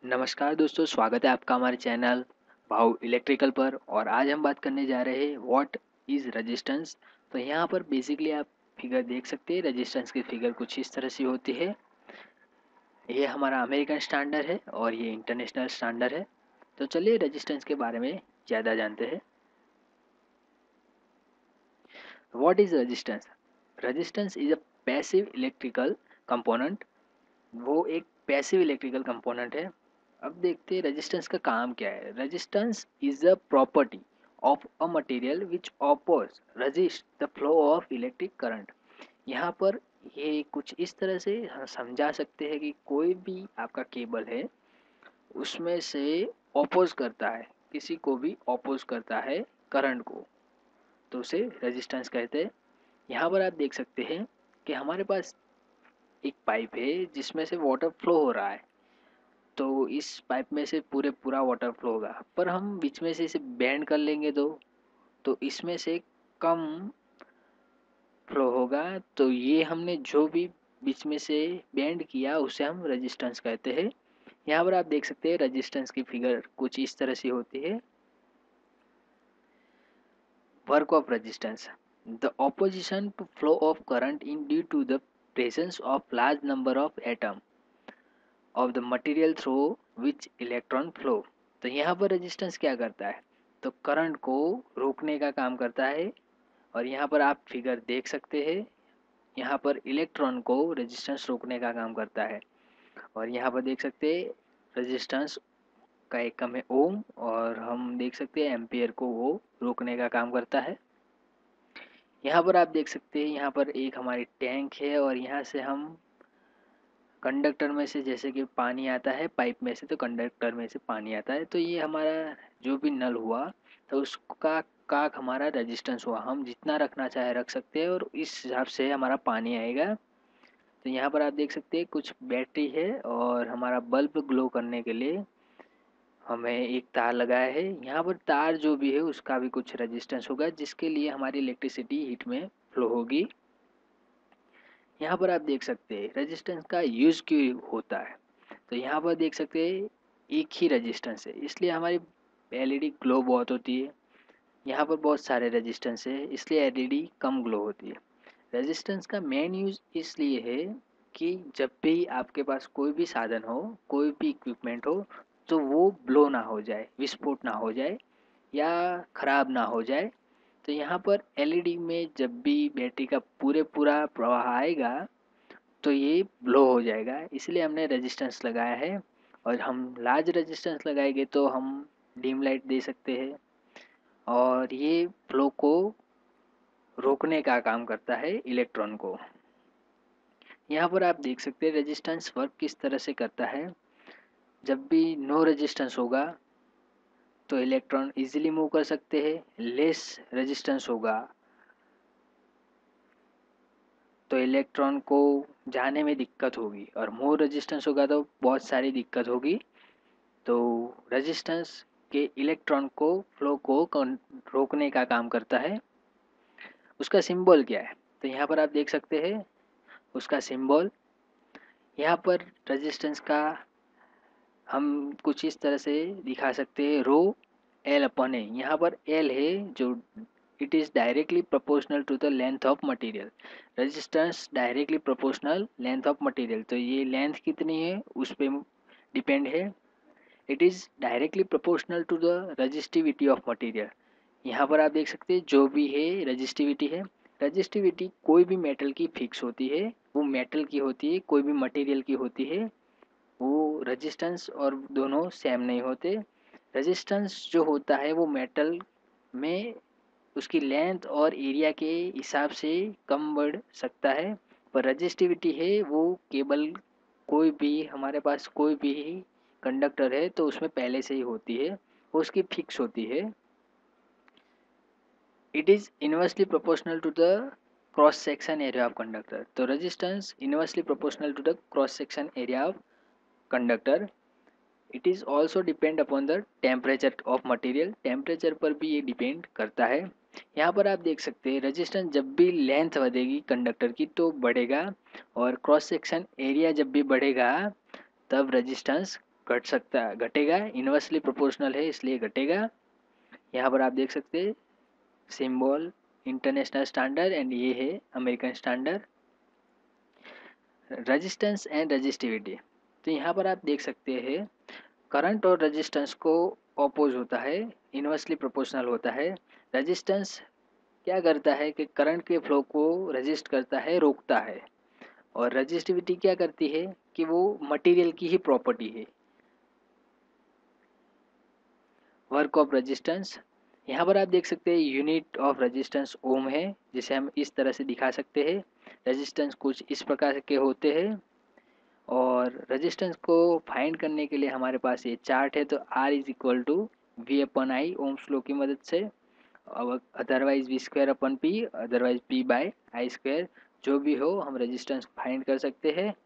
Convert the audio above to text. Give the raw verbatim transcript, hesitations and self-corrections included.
नमस्कार दोस्तों, स्वागत है आपका हमारे चैनल भाव इलेक्ट्रिकल पर। और आज हम बात करने जा रहे हैं व्हाट इज़ रेजिस्टेंस। तो यहाँ पर बेसिकली आप फिगर देख सकते हैं। रेजिस्टेंस की फिगर कुछ इस तरह से होती है। ये हमारा अमेरिकन स्टैंडर्ड है और ये इंटरनेशनल स्टैंडर्ड है। तो चलिए रेजिस्टेंस के बारे में ज़्यादा जानते हैं। What is resistance? Resistance is a passive electrical component. वो एक पैसिव इलेक्ट्रिकल कंपोनेंट है। अब देखते हैं रेजिस्टेंस का काम क्या है। Resistance is a property of a material which oppose resist the flow of electric current. यहाँ पर ये कुछ इस तरह से हम समझा सकते हैं कि कोई भी आपका केबल है उसमें से ऑपोज करता है, किसी को भी ऑपोज करता है करंट को, तो उसे रेजिस्टेंस कहते हैं। यहाँ पर आप देख सकते हैं कि हमारे पास एक पाइप है जिसमें से वाटर फ्लो हो रहा है। तो इस पाइप में से पूरे पूरा वाटर फ्लो होगा, पर हम बीच में से इसे बेंड कर लेंगे तो तो इसमें से कम फ्लो होगा। तो ये हमने जो भी बीच में से बेंड किया उसे हम रेजिस्टेंस कहते हैं। यहाँ पर आप देख सकते हैं रेजिस्टेंस की फिगर कुछ इस तरह से होती है। Work of resistance: the opposition to flow of current in due to the presence of large number of atom of the material through which electron flow. तो यहाँ पर रेजिस्टेंस क्या करता है? तो करंट को रोकने का काम करता है। और यहाँ पर आप फिगर देख सकते हैं, यहाँ पर इलेक्ट्रॉन को रेजिस्टेंस रोकने का काम करता है। और यहाँ पर देख सकते हैं रेजिस्टेंस का एकम है ओम, और हम देख सकते हैं एम्पियर को वो रोकने का काम करता है। यहाँ पर आप देख सकते हैं, यहाँ पर एक हमारी टैंक है और यहाँ से हम कंडक्टर में से जैसे कि पानी आता है पाइप में से, तो कंडक्टर में से पानी आता है। तो ये हमारा जो भी नल हुआ तो उसका काक हमारा रेजिस्टेंस हुआ। हम जितना रखना चाहे रख सकते हैं और इस हिसाब से हमारा पानी आएगा। तो यहाँ पर आप देख सकते हैं कुछ बैटरी है और हमारा बल्ब ग्लो करने के लिए हमें एक तार लगाया है। यहाँ पर तार जो भी है उसका भी कुछ रेजिस्टेंस होगा जिसके लिए हमारी इलेक्ट्रिसिटी हीट में फ्लो होगी। यहाँ पर आप देख सकते हैं रेजिस्टेंस का यूज क्यों होता है। तो यहाँ पर देख सकते हैं एक ही रेजिस्टेंस है इसलिए हमारी एलईडी ग्लो बहुत होती है। यहाँ पर बहुत सारे रेजिस्टेंस है इसलिए एलईडी कम ग्लो होती है। रेजिस्टेंस का मेन यूज इसलिए है कि जब भी आपके पास कोई भी साधन हो, कोई भी इक्विपमेंट हो, तो वो ब्लो ना हो जाए, विस्फोट ना हो जाए या खराब ना हो जाए। तो यहाँ पर एलईडी में जब भी बैटरी का पूरे पूरा प्रवाह आएगा तो ये ब्लो हो जाएगा, इसलिए हमने रेजिस्टेंस लगाया है। और हम लार्ज रेजिस्टेंस लगाएंगे तो हम डिम लाइट दे सकते हैं और ये फ्लो को रोकने का काम करता है इलेक्ट्रॉन को। यहाँ पर आप देख सकते हैं रेजिस्टेंस वर्क किस तरह से करता है। जब भी नो रेजिस्टेंस होगा तो इलेक्ट्रॉन इजीली मूव कर सकते हैं। लेस रेजिस्टेंस होगा तो इलेक्ट्रॉन को जाने में दिक्कत होगी, और मोर रेजिस्टेंस होगा तो बहुत सारी दिक्कत होगी। तो रेजिस्टेंस के इलेक्ट्रॉन को फ्लो को रोकने का काम करता है। उसका सिंबल क्या है? तो यहाँ पर आप देख सकते हैं उसका सिंबल। यहाँ पर रेजिस्टेंस का हम कुछ इस तरह से दिखा सकते हैं, रो एल अपन है। यहाँ पर एल है जो it is directly proportional to the length of material. Resistance directly proportional length of material, तो ये लेंथ कितनी है उस पर डिपेंड है। It is directly proportional to the resistivity of material. यहाँ पर आप देख सकते हैं जो भी है रजिस्टिविटी है। रजिस्टिविटी कोई भी मेटल की फिक्स होती है, वो मेटल की होती है, कोई भी मटेरियल की होती है। वो रेजिस्टेंस और दोनों सेम नहीं होते। रेजिस्टेंस जो होता है वो मेटल में उसकी लेंथ और एरिया के हिसाब से कम बढ़ सकता है, पर रजिस्टिविटी है वो केबल कोई भी हमारे पास कोई भी कंडक्टर है तो उसमें पहले से ही होती है, वो उसकी फिक्स होती है। It is inversely proportional to the cross section area of conductor. तो resistance inversely proportional to the cross section area of conductor. It is also depend upon the temperature of material. Temperature पर भी ये depend करता है। यहाँ पर आप देख सकते हैं रेजिस्टेंस जब भी लेंथ बढ़ेगी कंडक्टर की तो बढ़ेगा, और क्रॉस सेक्शन एरिया जब भी बढ़ेगा तब रेजिस्टेंस घट सकता है, घटेगा, इन्वर्सली प्रोपोर्शनल है इसलिए घटेगा। यहाँ पर आप देख सकते हैं सिंबल इंटरनेशनल स्टैंडर्ड एंड ये है American standard. Resistance and resistivity, तो यहाँ पर आप देख सकते हैं करंट और रेजिस्टेंस को अपोज होता है, इन्वर्सली प्रोपोर्शनल होता है। रेजिस्टेंस क्या करता है कि करंट के फ्लो को रेजिस्ट करता है, रोकता है। और रेजिस्टिविटी क्या करती है कि वो मटेरियल की ही प्रॉपर्टी है। वर्क ऑफ रेजिस्टेंस, यहाँ पर आप देख सकते हैं यूनिट ऑफ रेजिस्टेंस ओम है, जिसे हम इस तरह से दिखा सकते हैं। रेजिस्टेंस कुछ इस प्रकार के होते हैं और रेजिस्टेंस को फाइंड करने के लिए हमारे पास ये चार्ट है। तो R is equal to V upon I Ohm's law की मदद से, otherwise V square upon P, otherwise P by I square, जो भी हो हम रेजिस्टेंस फाइंड कर सकते हैं।